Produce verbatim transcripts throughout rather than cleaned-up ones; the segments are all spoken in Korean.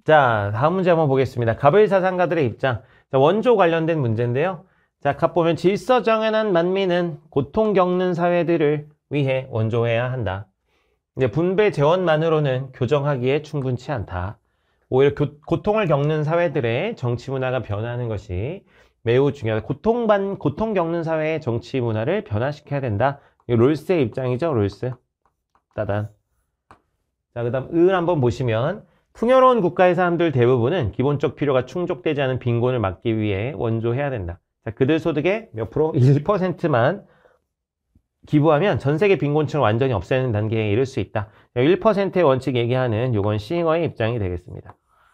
자, 다음 문제 한번 보겠습니다. 갑을 사상가들의 입장. 자, 원조 관련된 문제인데요. 자, 갑 보면 질서정연한 만민은 고통 겪는 사회들을 위해 원조해야 한다. 이제 분배 재원만으로는 교정하기에 충분치 않다. 오히려 교, 고통을 겪는 사회들의 정치 문화가 변화하는 것이 매우 중요하다. 고통반, 고통 겪는 사회의 정치 문화를 변화시켜야 된다. 이 롤스의 입장이죠, 롤스. 따단. 자, 그 다음 을 한번 보시면 풍요로운 국가의 사람들 대부분은 기본적 필요가 충족되지 않은 빈곤을 막기 위해 원조해야 된다. 자, 그들 소득의 몇 프로? 일 퍼센트만 기부하면 전 세계 빈곤층을 완전히 없애는 단계에 이를 수 있다. 일 퍼센트의 원칙 얘기하는 요건 싱어의 입장이 되겠습니다.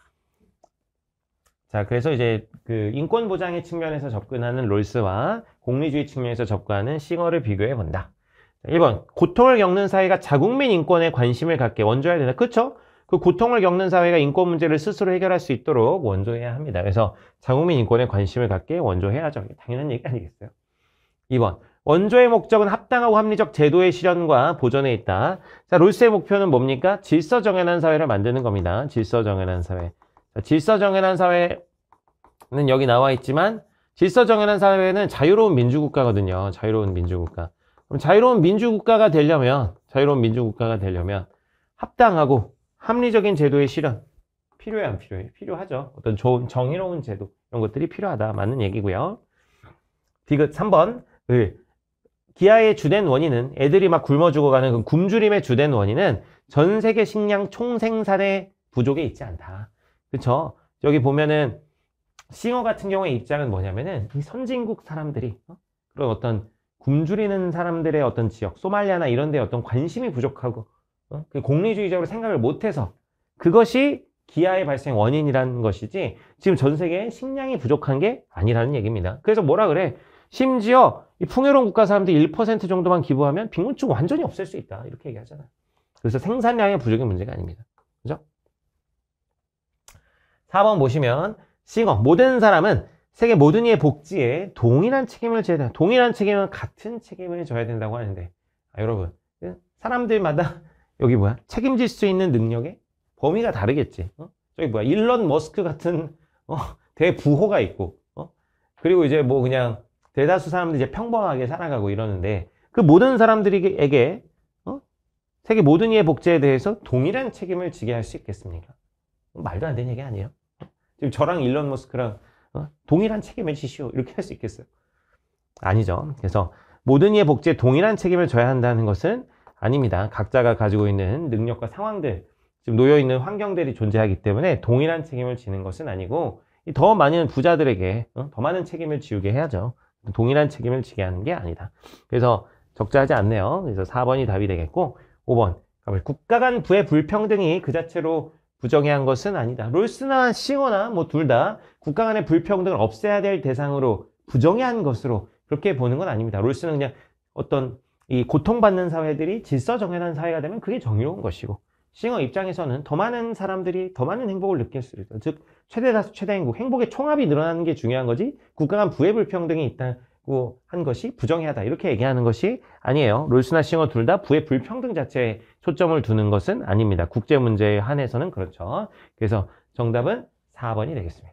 자, 그래서 이제 그 인권 보장의 측면에서 접근하는 롤스와 공리주의 측면에서 접근하는 싱어를 비교해 본다. 일 번, 고통을 겪는 사회가 자국민 인권에 관심을 갖게 원조해야 된다. 그렇죠? 그 고통을 겪는 사회가 인권 문제를 스스로 해결할 수 있도록 원조해야 합니다. 그래서 자국민 인권에 관심을 갖게 원조해야죠. 당연한 얘기 아니겠어요? 이 번, 원조의 목적은 합당하고 합리적 제도의 실현과 보존에 있다. 자, 롤스의 목표는 뭡니까? 질서정연한 사회를 만드는 겁니다. 질서정연한 사회. 자, 질서정연한 사회는 여기 나와 있지만 질서정연한 사회는 자유로운 민주국가거든요. 자유로운 민주국가. 그럼 자유로운 민주국가가 되려면 자유로운 민주국가가 되려면 합당하고 합리적인 제도의 실현 필요해 안 필요해? 필요하죠. 어떤 좋은 정의로운 제도 이런 것들이 필요하다. 맞는 얘기고요. 디귿 삼 번 을. 기아의 주된 원인은 애들이 막 굶어 죽어가는 그 굶주림의 주된 원인은 전 세계 식량 총생산의 부족에 있지 않다. 그렇죠? 여기 보면은 싱어 같은 경우의 입장은 뭐냐면은 이 선진국 사람들이 어? 그런 어떤 굶주리는 사람들의 어떤 지역, 소말리아나 이런 데 어떤 관심이 부족하고 어? 공리주의적으로 생각을 못해서 그것이 기아의 발생 원인이라는 것이지 지금 전 세계에 식량이 부족한 게 아니라는 얘기입니다. 그래서 뭐라 그래? 심지어 이 풍요로운 국가 사람들이 일 퍼센트 정도만 기부하면 빈곤층 완전히 없앨 수 있다. 이렇게 얘기하잖아요. 그래서 생산량의 부족이 문제가 아닙니다. 그죠? 사 번 보시면 싱어, 모든 사람은 세계 모든 이의 복지에 동일한 책임을 져야 된다. 동일한 책임은 같은 책임을 져야 된다고 하는데 아, 여러분 사람들마다 여기 뭐야? 책임질 수 있는 능력의 범위가 다르겠지. 어? 저기 뭐야? 일론 머스크 같은 어, 대부호가 있고 어? 그리고 이제 뭐 그냥 대다수 사람들이 이제 평범하게 살아가고 이러는데 그 모든 사람들에게 어? 세계 모든 이의 복지에 대해서 동일한 책임을 지게 할 수 있겠습니까? 말도 안 되는 얘기 아니에요? 지금 저랑 일론 머스크랑 어? 동일한 책임을 지시오 이렇게 할 수 있겠어요? 아니죠. 그래서 모든 이의 복지에 동일한 책임을 져야 한다는 것은 아닙니다. 각자가 가지고 있는 능력과 상황들, 지금 놓여있는 환경들이 존재하기 때문에 동일한 책임을 지는 것은 아니고 더 많은 부자들에게 어? 더 많은 책임을 지우게 해야죠. 동일한 책임을 지게 하는 게 아니다. 그래서 적절하지 않네요. 그래서 사 번이 답이 되겠고 오 번 국가 간 부의 불평등이 그 자체로 부정해한 것은 아니다. 롤스나 싱어나 뭐 둘 다 국가 간의 불평등을 없애야 될 대상으로 부정해한 것으로 그렇게 보는 건 아닙니다. 롤스는 그냥 어떤 이 고통받는 사회들이 질서정연한 사회가 되면 그게 정의로운 것이고 싱어 입장에서는 더 많은 사람들이 더 많은 행복을 느낄 수 있다. 즉 최대 다수 최대 행복, 행복의 총합이 늘어나는 게 중요한 거지 국가 간 부의 불평등이 있다고 한 것이 부정해하다 이렇게 얘기하는 것이 아니에요. 롤스나 싱어 둘 다 부의 불평등 자체에 초점을 두는 것은 아닙니다. 국제 문제에 한해서는 그렇죠. 그래서 정답은 사 번이 되겠습니다.